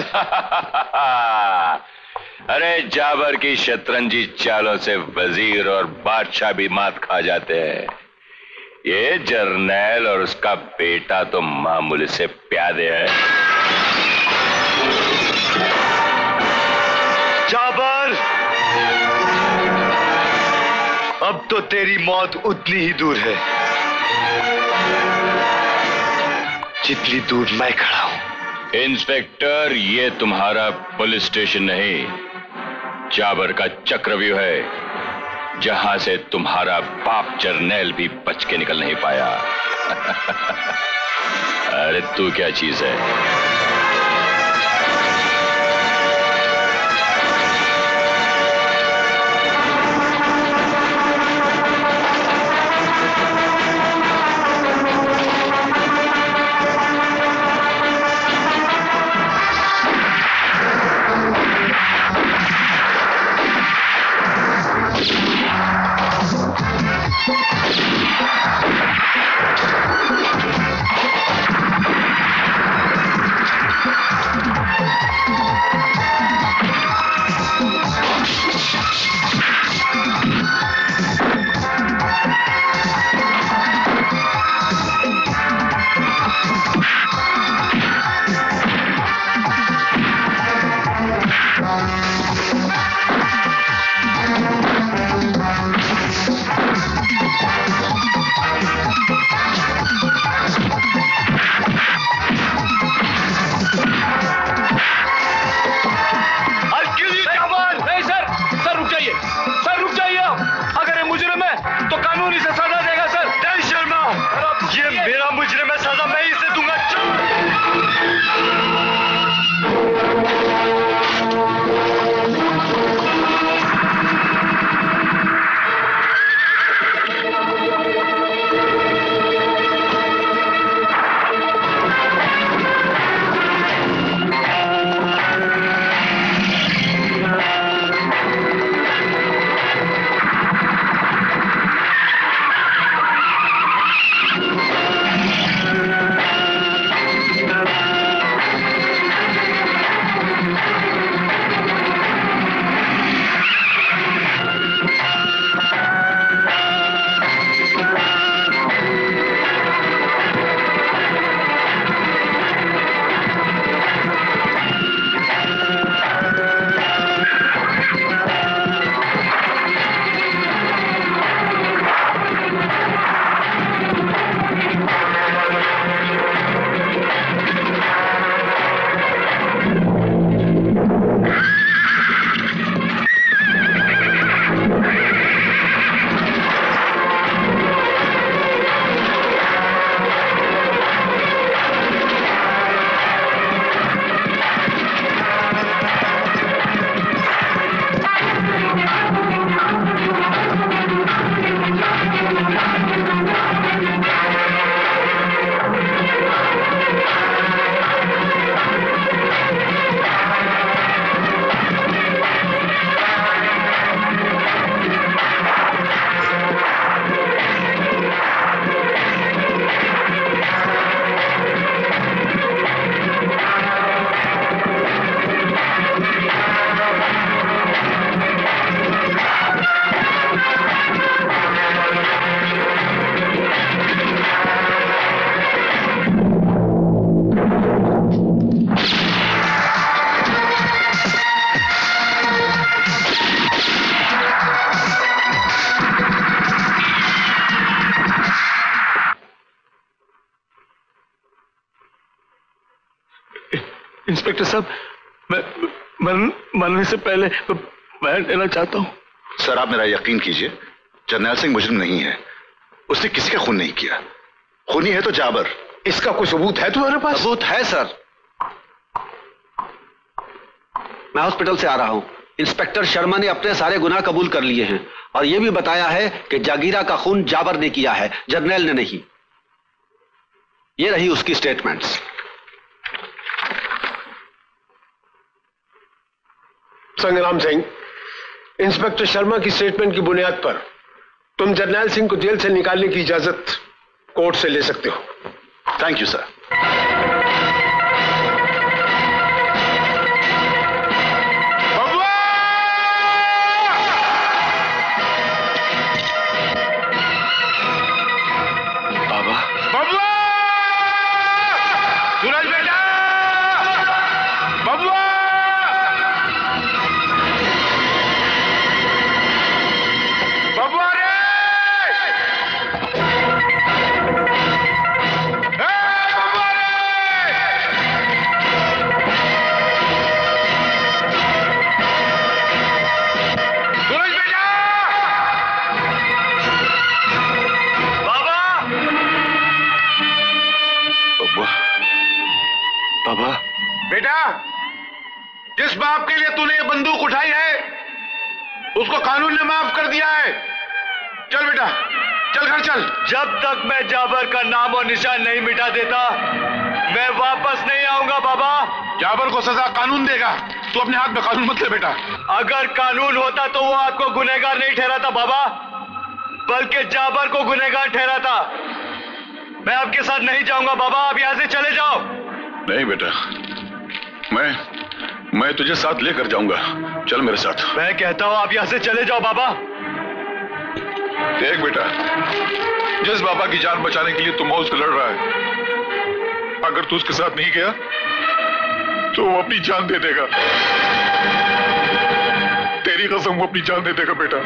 अरे जाबर की शतरंजी चालों से वजीर और बादशाह भी मात खा जाते हैं। ये जर्नैल और उसका बेटा तो मामूली से प्यादे है। जाबर, अब तो तेरी मौत उतनी ही दूर है जितनी दूर मैं खड़ा हूं। इंस्पेक्टर, ये तुम्हारा पुलिस स्टेशन नहीं, जाबर का चक्रव्यूह है, जहां से तुम्हारा बाप जर्नैल भी बच के निकल नहीं पाया। अरे तू क्या चीज है? इंस्पेक्टर साहब, मैं मरने से पहले बैठ लेना चाहता हूं। सर, आप मेरा यकीन कीजिए, जर्नैल सिंह मुजरिम नहीं है। उसने किसी का खून नहीं किया। खूनी है तो जाबर। इसका कोई सबूत है तुम्हारे पास? सबूत है सर। मैं हॉस्पिटल से आ रहा हूं। इंस्पेक्टर शर्मा ने अपने सारे गुनाह कबूल कर लिए हैं और यह भी बताया है कि जागीरा का खून जाबर ने किया है, जर्नैल ने नहीं। ये रही उसकी स्टेटमेंट्स। संग्राम सिंह, इंस्पेक्टर शर्मा की स्टेटमेंट की बुनियाद पर तुम जर्नैल सिंह को जेल से निकालने की इजाजत कोर्ट से ले सकते हो। Thank you sir. बेटा, जिस बाप के लिए तूने ये बंदूक उठाई है उसको कानून ने माफ कर दिया है। चल बेटा, चल घर चल। जब तक मैं जाबर का नाम और निशान नहीं मिटा देता मैं वापस नहीं आऊंगा बाबा। जाबर को सजा कानून देगा, तू अपने हाथ में कानून मत ले बेटा। अगर कानून होता तो वो आपको गुनहगार नहीं ठहराता बाबा, बल्कि जाबर को गुनहगार ठहराता। मैं आपके साथ नहीं जाऊंगा बाबा, आप यहां से चले जाओ। नहीं बेटा, मैं तुझे साथ लेकर जाऊंगा। चल मेरे साथ। मैं कहता हूं आप यहां से चले जाओ बाबा। देख बेटा, जिस बाबा की जान बचाने के लिए तू मौत से लड़ रहा है, अगर तू उसके साथ नहीं गया तो वो अपनी जान दे देगा। तेरी कसम, वो अपनी जान दे देगा बेटा।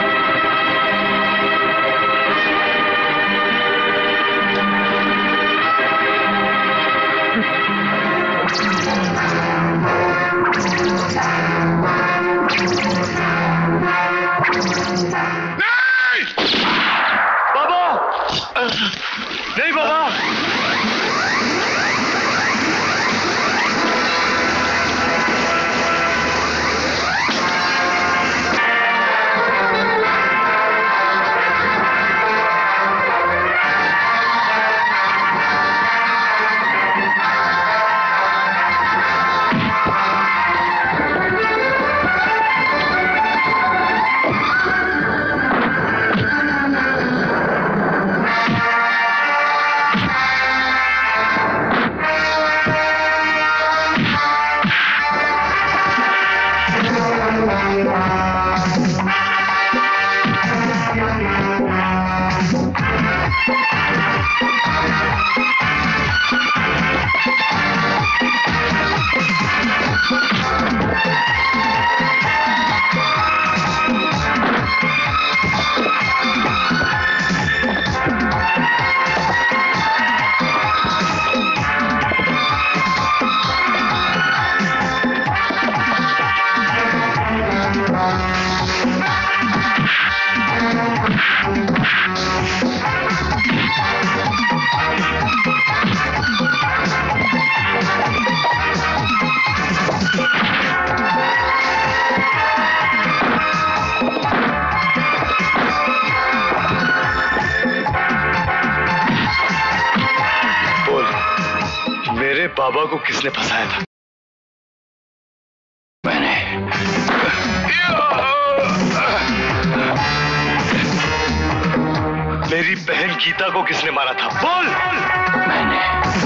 नहीं बाबा, बाबा को किसने फंसाया था? मैंने। मेरी बहन गीता को किसने मारा था? बोल। मैंने।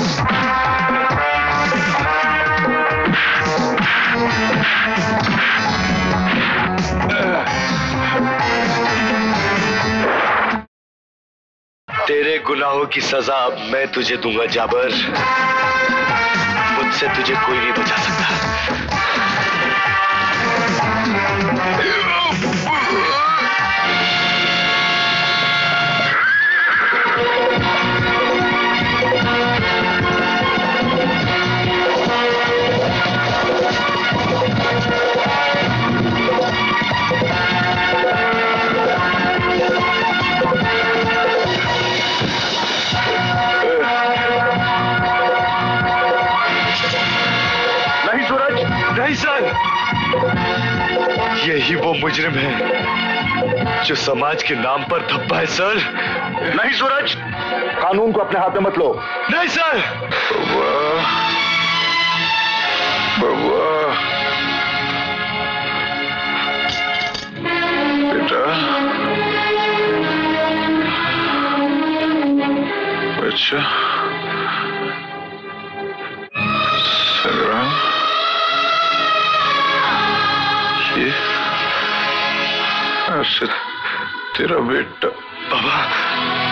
तेरे गुनाहों की सजा अब मैं तुझे दूंगा जाबर। मुझसे तुझे कोई नहीं बचा सकता। नहीं सर, यही वो मुजरिम है जो समाज के नाम पर धब्बा है सर। नहीं सूरज, कानून को अपने हाथ में मत लो। नहीं सर। बाबा, बेटा, अच्छा, संग्राम, ये तेरा बेटा। बाबा,